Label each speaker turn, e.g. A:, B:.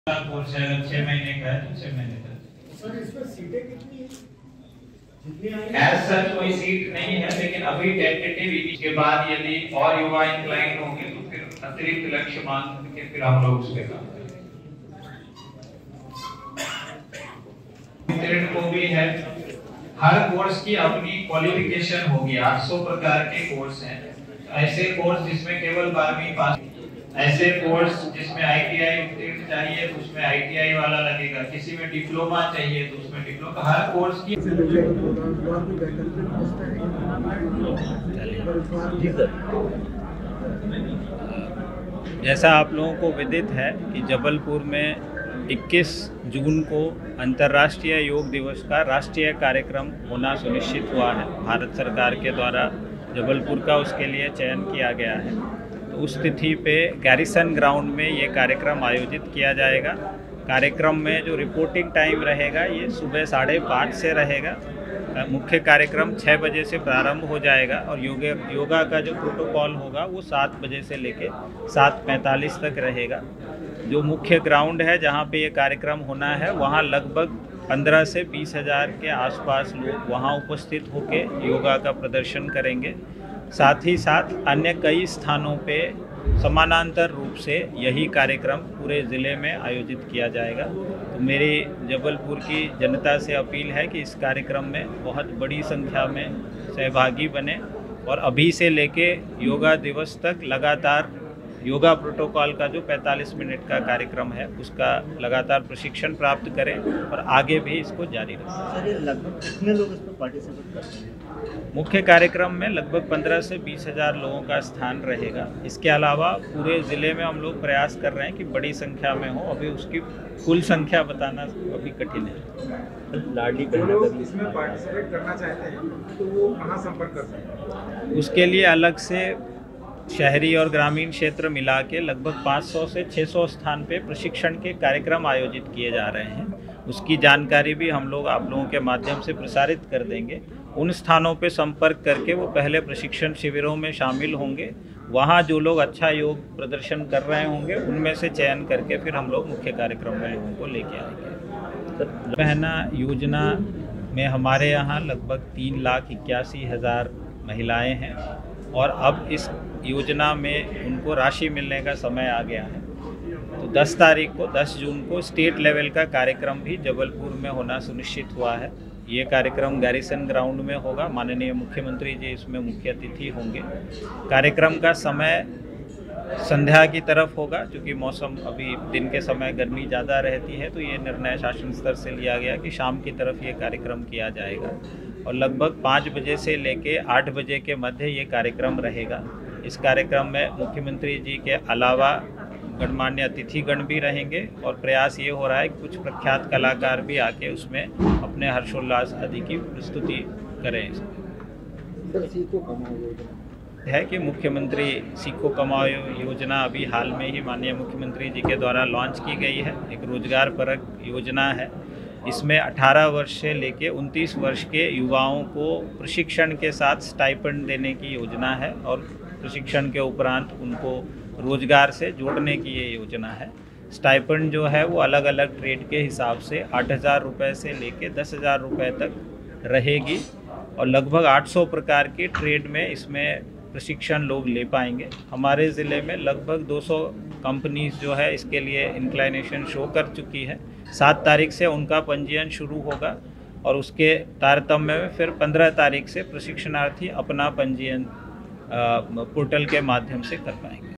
A: Course है, अगर 6 महीने का है तो 6 महीने का।
B: सर इसमें सीटें कितनी है?
A: एज सच कोई सीट नहीं है, लेकिन अभी टेंटेटिव इसके बाद यदि और युवा इंक्लाइन होंगे तो फिर अतिरिक्त लक्ष्य मान के फिर हम लोग उस पे काम करेंगे। को भी है, हर कोर्स की अपनी क्वालिफिकेशन होगी। 800 प्रकार के कोर्स हैं। ऐसे कोर्स जिसमें केवल 12वीं पास, ऐसे कोर्स जिसमें आईटीआई उत्तीर्ण चाहिए तो उसमें आईटीआई वाला लगेगा, किसी में डिप्लोमा चाहिए तो उसमें डिप्लोमा। हर कोर्स की
C: जैसा आप लोगों को विदित है कि जबलपुर में 21 जून को अंतर्राष्ट्रीय योग दिवस का राष्ट्रीय कार्यक्रम होना सुनिश्चित हुआ है। भारत सरकार के द्वारा जबलपुर का उसके लिए चयन किया गया है। तो उस तिथि पे गैरिसन ग्राउंड में ये कार्यक्रम आयोजित किया जाएगा। कार्यक्रम में जो रिपोर्टिंग टाइम रहेगा ये सुबह 5:30 से रहेगा। मुख्य कार्यक्रम 6 बजे से प्रारंभ हो जाएगा और योगा का जो प्रोटोकॉल होगा वो 7 बजे से लेके 7:45 तक रहेगा। जो मुख्य ग्राउंड है जहाँ पे ये कार्यक्रम होना है वहाँ लगभग 15 से 20 हज़ार के आसपास लोग वहाँ उपस्थित होके योगा का प्रदर्शन करेंगे। साथ ही साथ अन्य कई स्थानों पे समानांतर रूप से यही कार्यक्रम पूरे ज़िले में आयोजित किया जाएगा। तो मेरी जबलपुर की जनता से अपील है कि इस कार्यक्रम में बहुत बड़ी संख्या में सहभागी बने और अभी से लेके योगा दिवस तक लगातार योगा प्रोटोकॉल का जो 45 मिनट का कार्यक्रम है उसका लगातार प्रशिक्षण प्राप्त करें और आगे भी इसको जारी रखें।
B: सर ये लगभग कितने लोग इसमें पार्टिसिपेट करते हैं?
C: मुख्य कार्यक्रम में लगभग 15 से 20 हज़ार लोगों का स्थान रहेगा। इसके अलावा पूरे ज़िले में हम लोग प्रयास कर रहे हैं कि बड़ी संख्या में हो। अभी उसकी कुल संख्या बताना अभी कठिन है।
D: लाडली बहन इसमें पार्टिसिपेट करना चाहते हैं तो वो कहाँ संपर्क कर सकते हैं?
C: उसके लिए अलग से शहरी और ग्रामीण क्षेत्र मिला के लगभग 500 से 600 स्थान पे प्रशिक्षण के कार्यक्रम आयोजित किए जा रहे हैं। उसकी जानकारी भी हम लोग आप लोगों के माध्यम से प्रसारित कर देंगे। उन स्थानों पे संपर्क करके वो पहले प्रशिक्षण शिविरों में शामिल होंगे। वहाँ जो लोग अच्छा योग प्रदर्शन कर रहे होंगे उनमें से चयन करके फिर हम लोग मुख्य कार्यक्रम में लोगों को लेके आएंगे। बहना योजना में हमारे यहाँ लगभग 3,81,000 महिलाएँ हैं और अब इस योजना में उनको राशि मिलने का समय आ गया है। तो 10 तारीख को 10 जून को स्टेट लेवल का कार्यक्रम भी जबलपुर में होना सुनिश्चित हुआ है। ये कार्यक्रम गैरिसन ग्राउंड में होगा। माननीय मुख्यमंत्री जी इसमें मुख्य अतिथि होंगे। कार्यक्रम का समय संध्या की तरफ होगा, क्योंकि मौसम अभी दिन के समय गर्मी ज़्यादा रहती है, तो ये निर्णय शासन स्तर से लिया गया कि शाम की तरफ ये कार्यक्रम किया जाएगा और लगभग 5 बजे से लेके 8 बजे के मध्य ये कार्यक्रम रहेगा। इस कार्यक्रम में मुख्यमंत्री जी के अलावा गणमान्य अतिथिगण भी रहेंगे और प्रयास ये हो रहा है कि कुछ प्रख्यात कलाकार भी आके उसमें अपने हर्षोल्लास आदि की प्रस्तुति करें। है कि मुख्यमंत्री सीखो कमाओ योजना अभी हाल में ही माननीय मुख्यमंत्री जी के द्वारा लॉन्च की गई है। एक रोजगार परक योजना है। इसमें 18 वर्ष से लेके 29 वर्ष के युवाओं को प्रशिक्षण के साथ स्टाइपेंड देने की योजना है और प्रशिक्षण के उपरांत उनको रोजगार से जोड़ने की ये योजना है। स्टाइपेंड जो है वो अलग अलग ट्रेड के हिसाब से 8,000 रुपये से लेके 10,000 रुपये तक रहेगी और लगभग 800 प्रकार के ट्रेड में इसमें प्रशिक्षण लोग ले पाएंगे। हमारे ज़िले में लगभग 200 कंपनीज जो है इसके लिए इंक्लाइनेशन शो कर चुकी है। 7 तारीख से उनका पंजीयन शुरू होगा और उसके तारतम्य में फिर 15 तारीख से प्रशिक्षणार्थी अपना पंजीयन पोर्टल के माध्यम से कर पाएंगे।